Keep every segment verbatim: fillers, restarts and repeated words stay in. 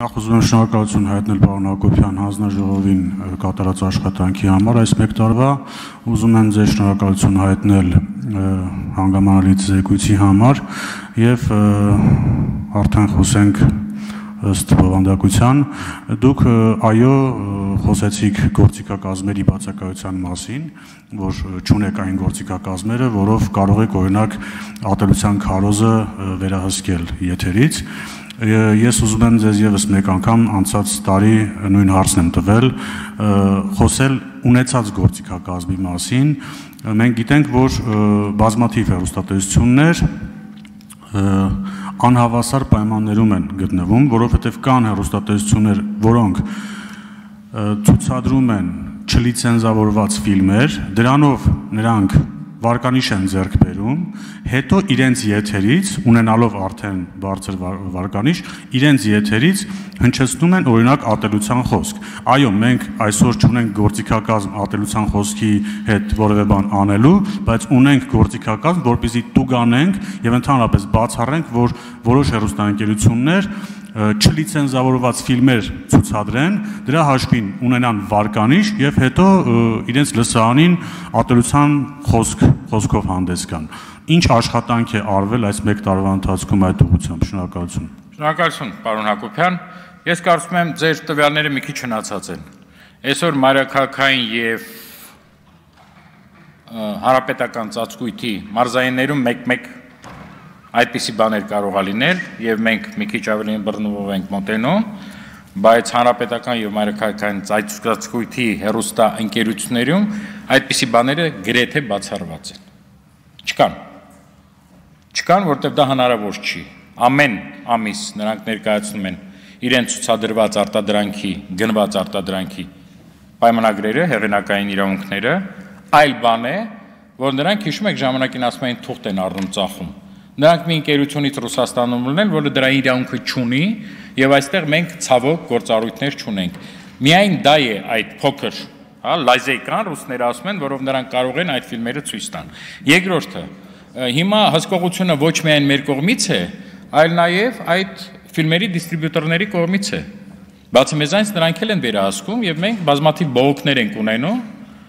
Նախ ուզում եմ շնորհակալություն հայտնել պարոն Հակոբյան հանձնաժողովին կատարած աշխատանքի համար այս մեկ տարվա, ուզում եմ ձեզ շնորհակալություն հայտնել հանգամանալից զեկույցի համար եւ արդեն խոսենք ըստ բովանդակության, դուք այո խոսեցիք գործիքակազմերի բացակայության մասին, որ չունեք այն գործիքակազմերը, որով կարող եք օրինակ ատելության քարոզը վերահսկել եթերից։ Ես ուզում եմ ձեզ եւս մեկ անգամ անցած տարի նույն հարցն եմ տվել, խոսել ունեցած գործիքակազմի մասին։ Մենք գիտենք, որ բազմաթիվ հեռուստատեսություններ անհավասար պայմաններում են գտնվում, որովհետև կան հեռուստատեսություններ, որոնք ցուցադրում են չլիցենզավորված ֆիլմեր, դրանով նրանք վարկանիշ են ձեռք բերում, հետո իրենց եթերից, ունենալով արդեն բարձր վարկանիշ, իրենց եթերից հնչեցնում են օրինակ ատելության խոսք։ Այո, մենք այսօր չունենք գործիքակազմ ատելության խոսքի հետ որևէ բան անելու, բայց ունենք գործիքակազմ, որպեսզի տուգանենք եւ ընդհանրապես բացառենք, որ որոշ հեռուստաընկերություններ չլիցենզավորված ֆիլմեր ցուցադրեն, դրա հաշվին ունենան վարկանիշ եւ հետո իրենց լսարանին ատելության խոսք խոսքով հանդես գան։ Ինչ աշխատանք է արվել այս մեկ տարվա ընթացքում այդ ուղղությամբ։ Շնորհակալություն։ Շնորհակալություն, պարոն Հակոբյան։ Ես կարծում եմ ձեր տվյալները մի քիչ հնացած են։ Այսօր մայրաքաղաքային եւ հանրապետական ծածկույթի մարզայիններում մեկ-մեկ այդպիսի բաներ կարող է լինել եւ մենք մի քիչ ավելի բռնվով ենք մոտենում, բայց հանրապետական եւ մայրաքաղաքային ծածկույթի հեռուստա ընկերություններում այդպիսի բաները գրեթե բացառված են։ Չկան։ Չկան, որտեղ դա հնարավոր չի։ Ամեն ամիս նրանք ներկայացնում են իրենց ցուցադրված արտադրանքի, գնված արտադրանքի պայմանագրերը, հեղինակային իրավունքները, այլ բան է, որ նրանք հիշում եք ժամանակին ասում էին թուղթ են առնում ծախում։ Նրանք մի ընկերությունից Ռուսաստանում ունեն, որը դրա իրավունքը չունի, եւ այստեղ մենք ցավոք գործառույթներ չունենք։ Միայն դա է այդ փոքր, հա, լազեյկան ռուսները ասում են, որով նրանք կարող են այդ ֆիլմերը ցույց տան։ Երկրորդը, հիմա հսկողությունը ոչ միայն մեր կողմից է, այլ նաեւ այդ ֆիլմերի դիստրիբյուտորների կողմից է։ Բացի մեզանից նրանք էլ են վերահսկում եւ մենք բազմաթիվ բողոքներ ենք ունենում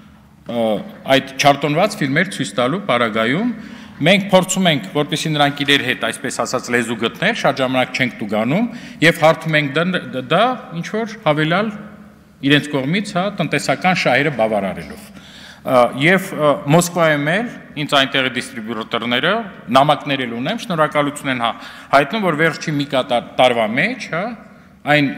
այդ չարտոնված ֆիլմեր ցույց տալու պարագայում։ Մենք փորձում ենք, որպեսզի նրանք իրար հետ, այսպես ասած, լեզու գտնել, շատ ժամանակ չենք տուգանում եւ հարթում ենք դա ինչ որ հավելալ իրենց կողմից, հա, տնտեսական շահերը բավարարելով։ Եվ Մոսկվայում էլ ինձ այնտեղի դիստրիբյուտորները նամակներ էլ ունեմ, շնորհակալություն են հայտնում, որ վերջի մի տարվա մեջ, հա, այն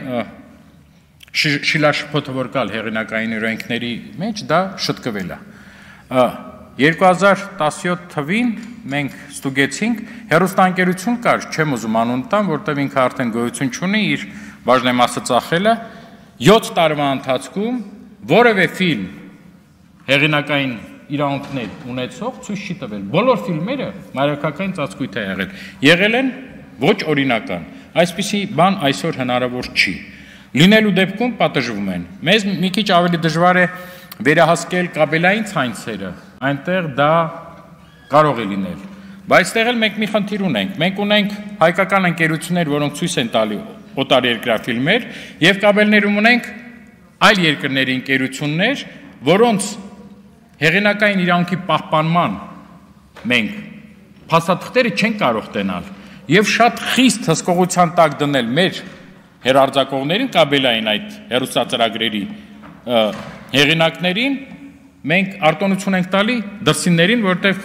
շիլաշփոթը որ կալ հեղինակային օրենքների մեջ, դա շտկվել է։ երկու հազար տասնյոթ թվին մենք ստուգեցինք հեռուստաընկերություն կար, չեմ ուզում անուն տամ, որտեղ ինքը արդեն գոյություն չունի, իր բաժնեմասը ծախել է, յոթ տարվա ընթացքում որևէ ֆիլմ հեղինակային իրավունքներ ունեցող ցույց չի տվել։ Բոլոր ֆիլմերը մայրաքաղաքային ծածկույթ է եղել։ Եղել են ոչ օրինական։ Այսպիսի բան այսօր հնարավոր չի։ Լինելու դեպքում պատժվում են։ Մեզ մի քիչ ավելի դժվար է վերահսկել կաբելային ցանցերը, այնտեղ դա կարող է լինել։ Բայց այստեղ էլ մենք մի խնդիր ունենք։ Մենք ունենք հայկական ընկերություններ, որոնք ցույց են տալի օտարերկրյա ֆիլմեր, եւ կաբելներում ունենք այլ երկրների ընկերություններ, որոնց հեղինակային իրավունքի պահպանման մենք փաստաթղթերը չեն կարող տենալ եւ շատ խիստ հսկողության տակ դնել մեր հեռարձակողներին կաբելային այդ հեռուստածրագրերի հեղինակներին մենք արտոնություն ենք տալի դրսիններին, որտեղ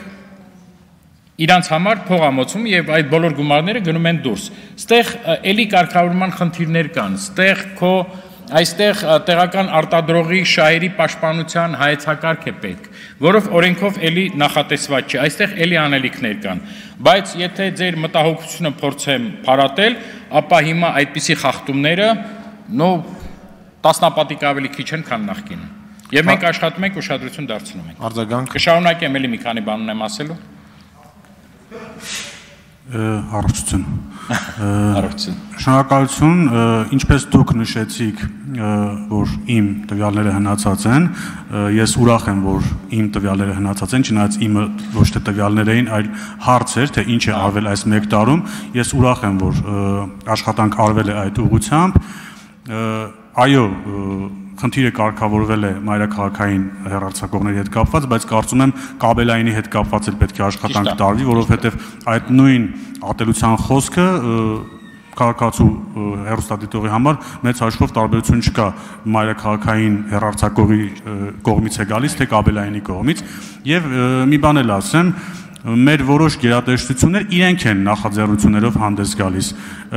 իրանց համար փող ամոծում եւ այդ բոլոր գումարները գնում են դուրս։ Ստեղ էլի կարգավորման խնդիրներ կան, ստեղ քո այստեղ տեղական արտադրողի շահերի պաշտպանության հայեցակարգ է պետք, որով օրենքով էլի նախատեսված չէ, այստեղ էլի անելիքներ կան, բայց եթե ձեր մտահոգությունը փորձեմ փարատել, ապա հիմա այդպիսի խախտումները նո տասնապատիկ ավելի քիչ են, քան նախկինում։ Եվ մենք աշխատում ենք ուշադրություն դարձնում ենք։ Արձագանք։ Կշարունակեմ էլի մի քանի բան ունեմ ասելու։ Առողջություն։ Առողջություն։ Շնորհակալություն, ինչպես դուք նշեցիք, որ իմ տվյալները հնացած են, ես ուրախ եմ, որ իմ տվյալները հնացած են, չնայած իմը ոչ թե տվյալներ էին, այլ հարց էր, թե ինչ է արվել այս մեկ տարում, ես ուրախ եմ, որ աշխատանք արվել է այդ ուղղությամբ։ Այո, խնդիրը կարգավորվել է մայրաքաղաքային հեռարձակողների հետ կապված, բայց կարծում եմ կաբելայինի հետ կապված էլ պետք է աշխատանք տարվի, որովհետև այդ նույն ատելության խոսքը քաղաքացու հեռուստադիտողի համար մեծ հաշվով տարբերություն չկա մայրաքաղաքային հեռարձակողի կողմից է գալիս, թե կաբելայինի կողմից, եւ մի բան էլ ասեմ, մեր որոշ գերատեսչություններ իրենք են նախաձեռնություններով հանդես գալիս։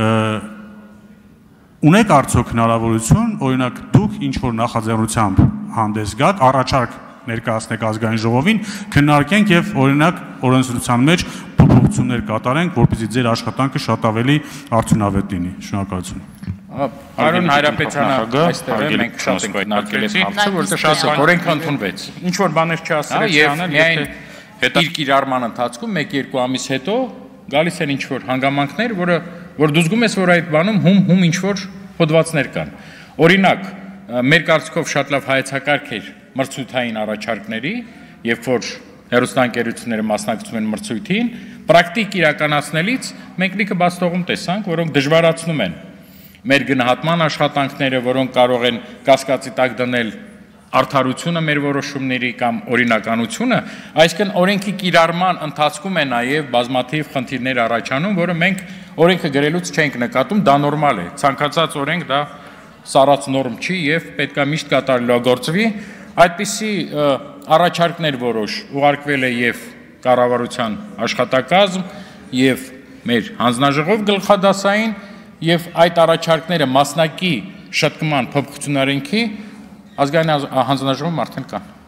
Ունեք արդյոք հնարավորություն, օրինակ դուք ինչ-որ նախաձեռնությամբ հանդես գաք, առաջարկ ներկայացնեք ազգային ժողովին, քննարկենք եւ օրինակ օրենսդրության մեջ փոփոխություններ կատարենք, որպեսզի ձեր աշխատանքը շատ ավելի արդյունավետ լինի։ Շնորհակալություն։ Պարոն Հայրապետյանը, այստեղ է մենք շատ ենք քննարկել այս հարցը, որովհետեւ շատ օրենքը ընդունվեց։ Ինչ որ բաներ չասեցի անել, եթե հետո իր կիրառման ընթացքում մեկ-երկու ամիս հետո գալիս են ինչ որ հանգամանքներ, որը որ դու զգում ես, որ այդ բանում հում-հում ինչ-որ հոդվածներ կան։ Օրինակ, մեր կարծիքով շատ լավ հայեցակարգ էր մրցույթային առաջարկների, երբ որ հեռուստաընկերությունները մասնակցում են մրցույթին, պրակտիկ իրականացնելից մենք լիքը բացթողում տեսանք, որոնք դժվարացնում են մեր գնահատման աշխատանքները, որոնք կարող են կասկածի տակ դնել արդարությունը մեր որոշումների կամ օրինականությունը, այսինքն օրենքի կիրառման ընթացքում է նաև բազմաթիվ խնդիրներ առաջանում, որը մենք օրենքը գրելուց չենք նկատում, դա նորմալ է, ցանկացած օրենք դա սառած նորմ չի եւ պետքա միշտ կատարելագործվի, այդպիսի առաջարկներ որոշ ուղարկվել է եւ կառավարության աշխատակազմ եւ մեր հանձնաժողով գլխադասային եւ այդ առաջարկները մասնակի շտկման փոփոխությունարենքի ազգային հանձնաժողովում արդեն կան։